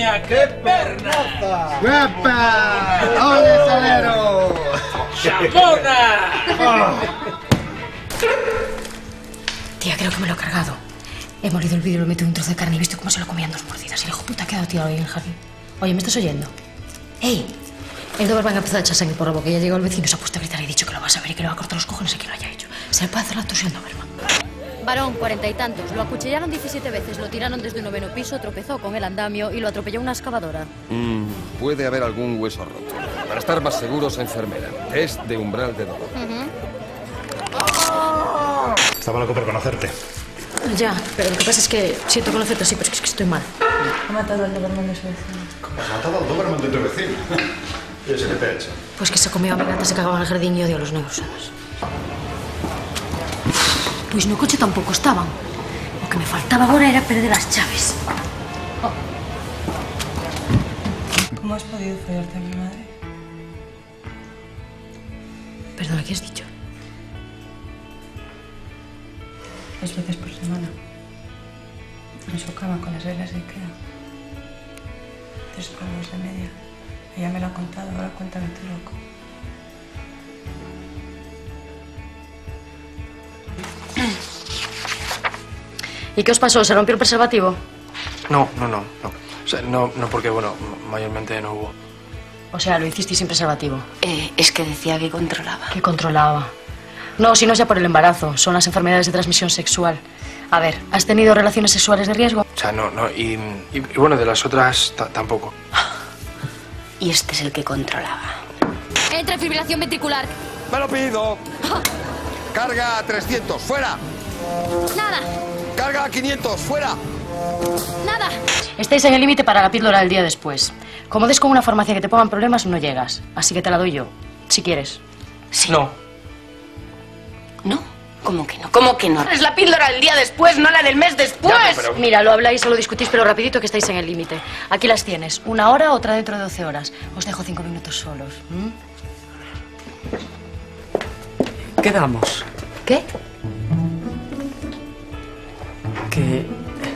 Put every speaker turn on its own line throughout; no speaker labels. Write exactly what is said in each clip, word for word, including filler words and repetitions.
miña, que perna!
¡Guapa! ¡Ole, salero!
¡Chapona!
Tía, creo que me lo he cargado. He molido el vidrio, lo meto en un trozo de carne y he visto cómo se lo comían dos mordidas. Y el hijo puta ha quedado tirado ahí en el jardín. Oye, ¿me estás oyendo? ¡Ey! El Doberman ha empezado a echar sangre por la boca. Ya llegó el vecino, se ha puesto a gritar y ha dicho que lo vas a ver y que le va a cortar los cojones a quien lo haya hecho. Se le puede hacer la tos al Doberman.
Varón, cuarenta y tantos. Lo acuchillaron diecisiete veces, lo tiraron desde un noveno piso, tropezó con el andamio y lo atropelló una excavadora.
Mm, puede haber algún hueso roto. Para estar más seguros, enfermera. Test de umbral de dolor.
Uh-huh.
Estaba loco por conocerte.
Ya, pero lo que pasa es que siento conocerte así, pero es que estoy mal.
Ha matado al Doberman de su vecino.
¿Cómo has matado al Doberman de tu vecino? ¿Y ese qué te ha hecho?
Pues que se comió a mi gata, se cagaba en el jardín y odio a los negros, ¿sabes? Pues no coche tampouco estaban. O que me faltaba agora era perder as chaves. Oh.
¿Cómo has podido follarte a mi madre?
Perdona, ¿qué has dicho?
Dos veces por semana. En su cama con las reglas de Ikea. Tres polvos de media. Ella me lo ha contado, ahora cuéntame tú, loco.
¿Y qué os pasó? ¿Se rompió el preservativo?
No, no, no, no. O sea, no, no porque, bueno, mayormente no hubo.
O sea, lo hicisteis sin preservativo.
Eh, es que decía que controlaba.
¿Qué controlaba? No, si no sea por el embarazo. Son las enfermedades de transmisión sexual. A ver, ¿has tenido relaciones sexuales de riesgo?
O sea, no, no. Y, y, y bueno, de las otras tampoco.
Y este es el que controlaba.
Entra en fibrilación ventricular.
¡Me lo pido! Carga a trescientos, fuera.
Nada.
Carga a quinientos, fuera.
Nada.
Estáis en el límite para la píldora del día después. Como des con una farmacia que te pongan problemas, no llegas. Así que te la doy yo, si quieres.
Sí.
No.
¿No? ¿Cómo que no? ¿Cómo que no? Es la píldora del día después, no la del mes después.
Ya, pero...
Mira, lo habláis o lo discutís, pero rapidito que estáis en el límite. Aquí las tienes. Una hora, otra dentro de doce horas. Os dejo cinco minutos solos. ¿Mm?
Quedamos.
¿Qué?
Que...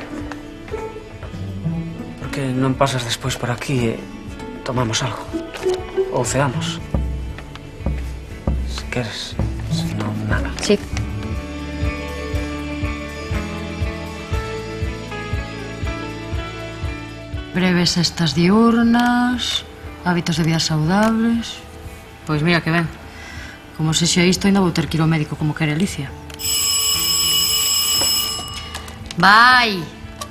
¿Por qué non pasas despois por aquí e tomamos algo? Ou ceamos? Si queres, si non, nada.
Sí. Breves estas diurnas, hábitos de vida saudables... Pois mira que ben. Como se xa isto, ainda vou ter que ir ao médico como quere Alicia. Vai!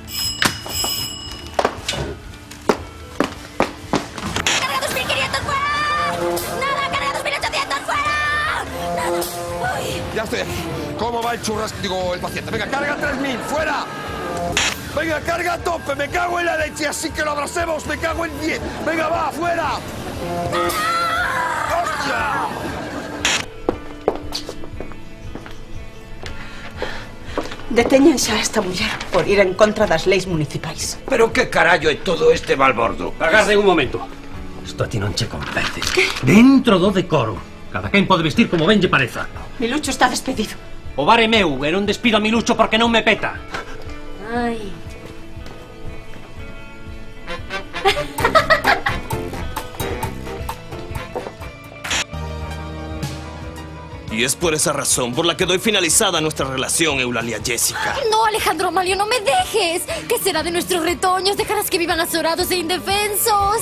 ¡Carga dos mil quinientos fuera! ¡Nada! ¡Carga dos mil ochocientos fuera! ¡Nada! ¡Uy!
Ya estoy aquí. ¿Cómo va el churrasco? Digo, el paciente. Venga, carga tres mil, fuera. Venga, carga a tope. Me cago en la leche. Así que lo abracemos. Me cago en diez. Venga, va, fuera. ¡Hostia!
Detéñense a esta muller por ir en contra das leis municipais.
Pero que carallo é todo este balbordo?
Agarde un momento. Isto a ti non che convence. Que? Dentro do decoro. Cada quen pode vestir como ben lle pareza.
Milucho está despedido.
O bar é meu e non despido a Milucho porque non me peta.
Ai...
Y es por esa razón por la que doy finalizada nuestra relación, Eulalia Jessica.
No, Alejandro Amalio, no me dejes. ¿Qué será de nuestros retoños? Dejarás que vivan azorados e indefensos.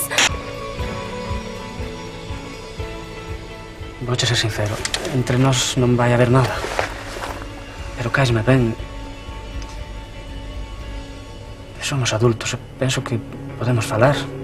Vou ser sincero, entre nós non vai haber nada. Pero caesme ben. Somos adultos e penso que podemos falar.